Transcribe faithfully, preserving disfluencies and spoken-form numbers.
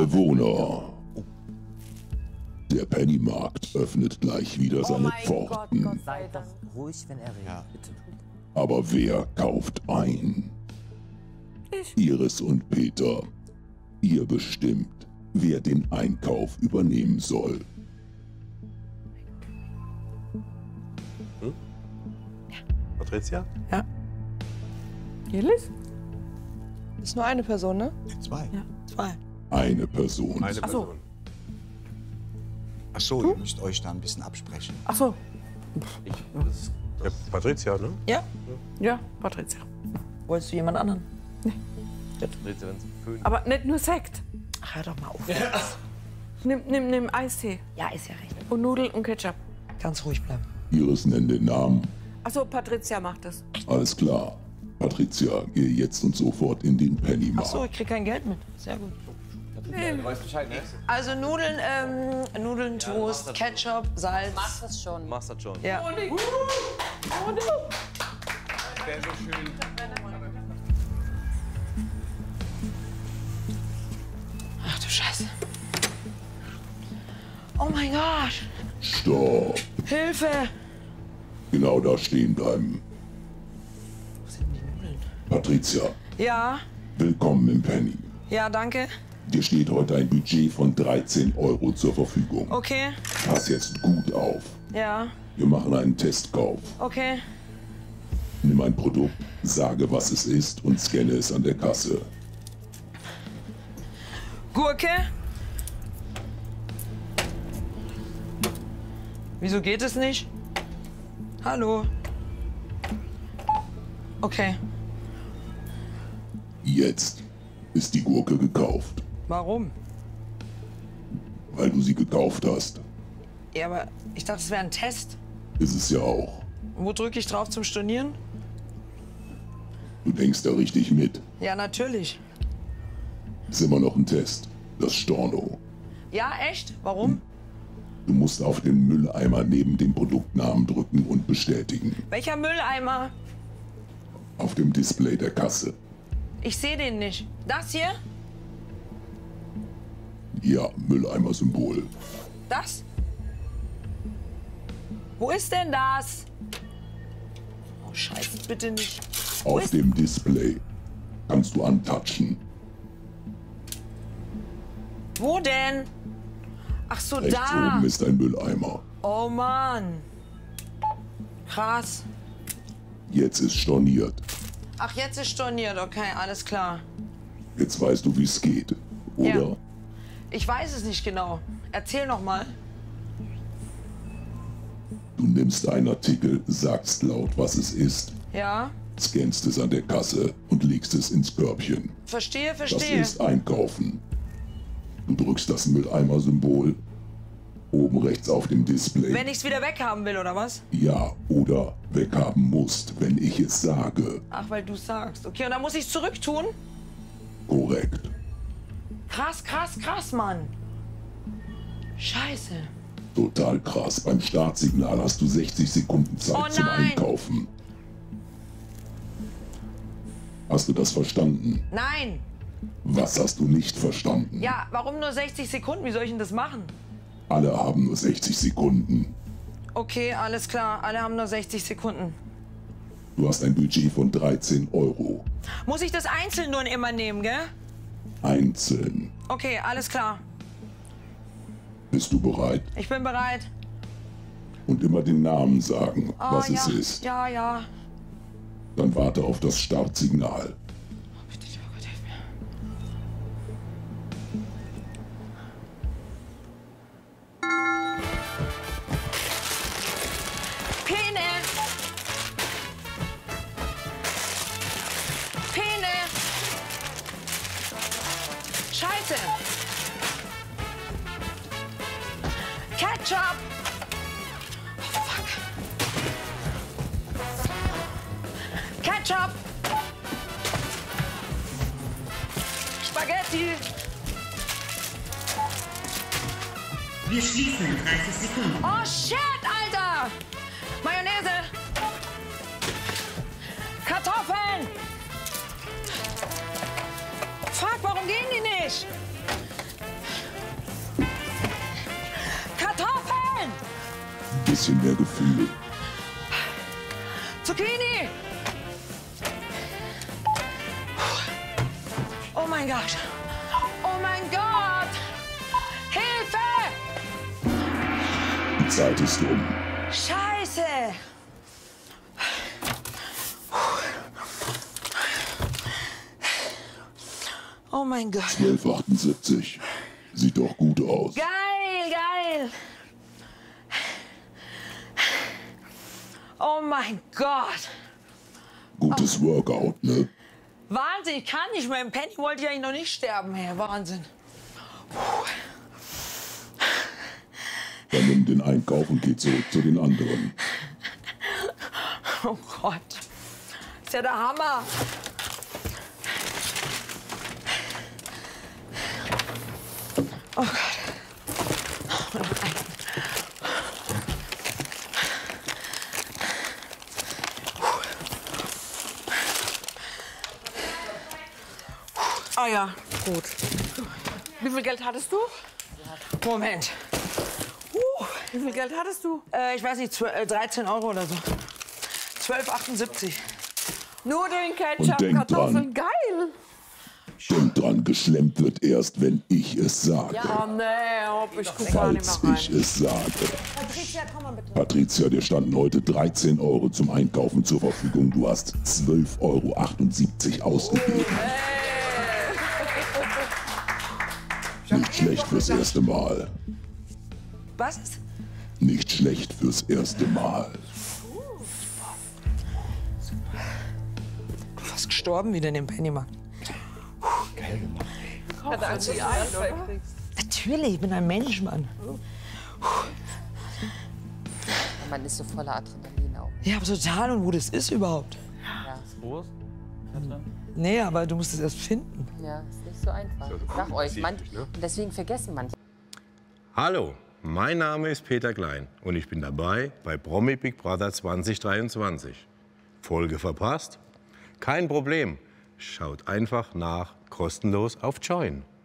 Bewohner. Der Pennymarkt öffnet gleich wieder Oh seine mein Gott, Pforten. Gott sei Seid doch Dank. ruhig, wenn er redet, bitte. Aber wer kauft ein? Ich. Iris und Peter. Ihr bestimmt, wer den Einkauf übernehmen soll. Patricia? Ja. Jelis? Ist nur eine Person, ne? Zwei. Ja. Zwei. Eine Person. Eine Ach so. Person. Ach so, ihr müsst euch da ein bisschen absprechen. Ach so. Ich, das, ja, Patricia, ne? Ja. Ja, Patricia. Wolltest du jemand anderen? Patricia, wenn's Föhn. Aber nicht nur Sekt. Ach, hör doch mal auf. Nimm, nimm, nimm Eistee. Ja, ist ja recht. Und Nudeln und Ketchup. Ganz ruhig bleiben. Iris nennt den Namen. Ach so, Patricia macht das. Alles klar. Patricia, gehe jetzt und sofort in den Ach Pennymarkt. so, ich krieg kein Geld mit. Sehr gut. Du weißt Bescheid, ne? Also Nudeln, ähm, Nudeln, Toast, Ketchup, Salz. Mach das schon. Machst das schon. Ja. Honig. Honig. Wäre so schön. Ach du Scheiße. Oh mein Gott. Stopp. Hilfe. Genau da stehen bleiben. Wo sind die Nudeln? Patricia, Ja. willkommen im Penny. Ja, danke. Dir steht heute ein Budget von dreizehn Euro zur Verfügung. Okay. Pass jetzt gut auf. Ja. Wir machen einen Testkauf. Okay. Nimm ein Produkt, sage, was es ist und scanne es an der Kasse. Gurke. Wieso geht es nicht? Hallo. Okay. Jetzt ist die Gurke gekauft, Warum? weil du sie gekauft hast. Ja, aber ich dachte, es wäre ein Test. Ist es ja auch. Wo drücke ich drauf zum Stornieren? Du denkst da richtig mit. Ja, natürlich. Ist immer noch ein Test. Das Storno. Ja, echt? Warum? Du musst auf den Mülleimer neben dem Produktnamen drücken und bestätigen. Welcher Mülleimer? Auf dem Display der Kasse. Ich sehe den nicht. Das hier? Ja, Mülleimer-Symbol. Das? Wo ist denn das? Oh, scheiße, bitte nicht. Wo Auf ist... dem Display kannst du antatschen. Wo denn? Ach so, Rechts da. oben ist ein Mülleimer. Oh Mann. Krass. Jetzt ist storniert. Ach, jetzt ist storniert. Okay, alles klar. Jetzt weißt du, wie es geht, oder? Ja. Ich weiß es nicht genau. Erzähl noch mal. Du nimmst einen Artikel, sagst laut, was es ist, Ja? scannst es an der Kasse und legst es ins Körbchen. Verstehe, Das verstehe. ist Einkaufen. Du drückst das Mülleimer-Symbol oben rechts auf dem Display. Wenn ich es wieder weghaben will, oder was? Ja, oder weghaben musst, wenn ich es sage. Ach, weil du sagst. Okay, und dann muss ich es zurücktun? Korrekt. Krass, krass, krass, Mann. Scheiße. Total krass. Beim Startsignal hast du sechzig Sekunden Zeit Oh zum nein! Einkaufen. Hast du das verstanden? Nein. Was hast du nicht verstanden? Ja, warum nur sechzig Sekunden? Wie soll ich denn das machen? Alle haben nur sechzig Sekunden. Okay, alles klar. Alle haben nur sechzig Sekunden. Du hast ein Budget von dreizehn Euro. Muss ich das einzeln nur immer nehmen, gell? Einzeln. Okay, alles klar. Bist du bereit? Ich bin bereit. Und immer den Namen sagen, Oh, was ja. es ist. Ja, ja. Dann warte auf das Startsignal. Bitte, lieber Gott, hilf mir. Pene! Pene! Scheiße! Ketchup! Oh, fuck. Ketchup! Spaghetti! Wir schließen in dreißig Sekunden. Oh shit, Alter! Mayonnaise! Kartoffeln! Fuck, warum gehen die nicht? Bisschen mehr Gefühl. Zucchini! Oh mein Gott! Oh mein Gott! Hilfe! Die Zeit ist um. Scheiße! Oh mein Gott. zwölf achtundsiebzig. Sieht doch gut aus. Geil, geil! Oh mein Gott! Gutes Workout, ne? Wahnsinn, ich kann nicht mehr. Im Penny wollte ich eigentlich noch nicht sterben. Hey, Wahnsinn. Dann nimm den Einkauf und geh zurück zu den anderen. Oh Gott. Ist ja der Hammer. Oh Gott. Ah ja, gut. Wie viel Geld hattest du? Moment. Uh, wie viel Geld hattest du? Äh, ich weiß nicht, zwölf, äh, dreizehn Euro oder so. zwölf achtundsiebzig. Nudeln, Und Ketchup, denk Kartoffeln, geil. Denk dran, geschlemmt wird erst, wenn ich es sage. Oh nee, hopp, ich guck gar nicht Falls mehr ich rein. es sage. Patricia, dir standen heute dreizehn Euro zum Einkaufen zur Verfügung. Du hast zwölf Euro achtundsiebzig ausgegeben. Nicht schlecht fürs erste Mal. Was? Nicht schlecht fürs erste Mal. Fast gestorben wieder in dem Pennymarkt. Hat er Angst, oder? Natürlich, ich bin ein Mensch, Mann. Man ist so voller Adrenalin auch. Ja, aber total. Und wo das ist überhaupt? Ja, Groß? Nee, aber du musst es erst finden. ja ist nicht so einfach. Ich sag euch, man, deswegen vergessen manche. Hallo, mein Name ist Peter Klein und ich bin dabei bei Promi Big Brother zwanzig dreiundzwanzig. Folge verpasst? Kein Problem. Schaut einfach nach, kostenlos auf Join.